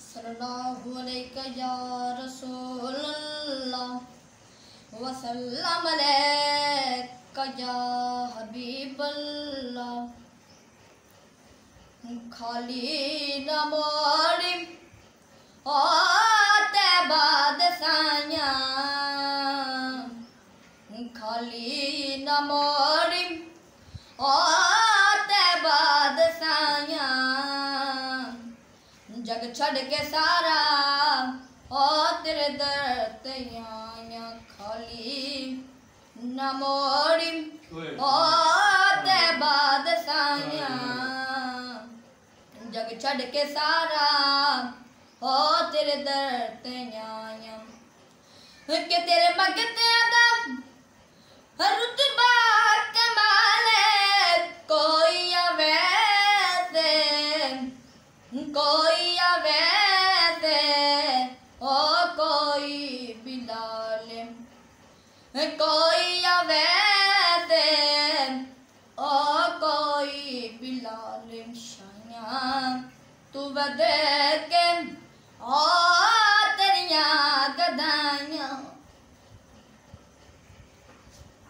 सल्लल्लाहु अलैका या रसूलल्लाह वसल्लम अलैका या हबीबल्लाह। खाली न मोड़ी आते बाद साया, खाली न मोड़ी आते बाद साया। जग छड़ के सारा ओ तेरे दर ते आया। खाली न मोड़ी आते बाद साया, जग छड़ के सारा हो तेरे दर ते आया। के तेरे मगते आदम रुतबा कमाले, कोई अवैसे कोई अवैसे ओ कोई बिलाल, कोई अवैसे ओ कोई बिलाल। शाया तू बदे के